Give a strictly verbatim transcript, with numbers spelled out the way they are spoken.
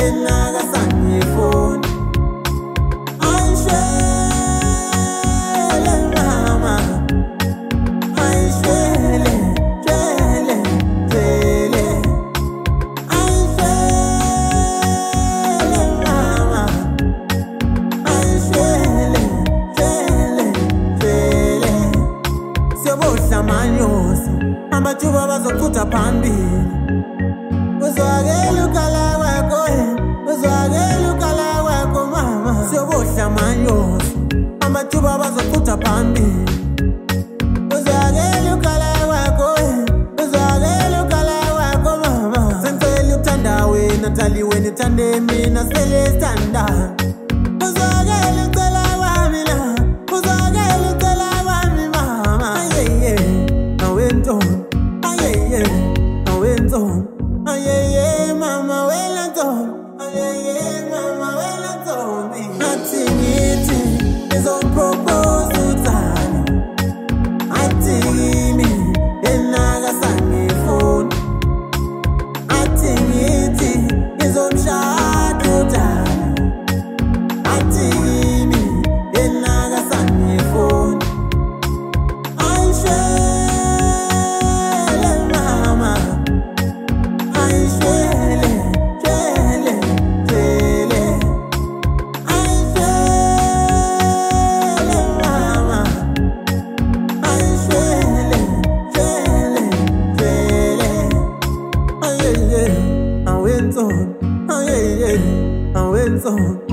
enaga sangifuna ayishele mama ayishele shele shele ayishele mama ayishele shele shele siyobohla manyosi amathuba bazocutha phambili uzwakela ukala kwakho uzwakela ukala kwakho mama siyobohla manyosi amathuba bazocutha phambili uzwakela ukala kwakho uzwakela ukala kwakho mama sengicela ukuthanda wena thali wena ithande mina sele sithandana uzwakela ucela kwami la uzwakela ucela kwami mama ayeye awentombi ayeye awentombi ayeye mama wena ntombi ayeye mama wena ntombi athi ngithi ngizopropose uthando athi kimi enaga sangifuna athi ngithi ngizomshada uthando athi kimi enaga sangifuna ayishele mama ayishele shele shele ayishele mama ayishele shele shele ayeye awentombi ayeye awentombi